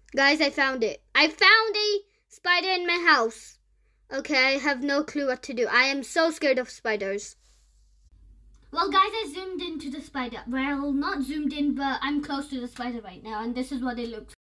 Guys, I found it. I found a spider in my house. Okay, I have no clue what to do. I am so scared of spiders. Well, guys, I zoomed into the spider. Well, not zoomed in, but I'm close to the spider right now, and this is what it looks like.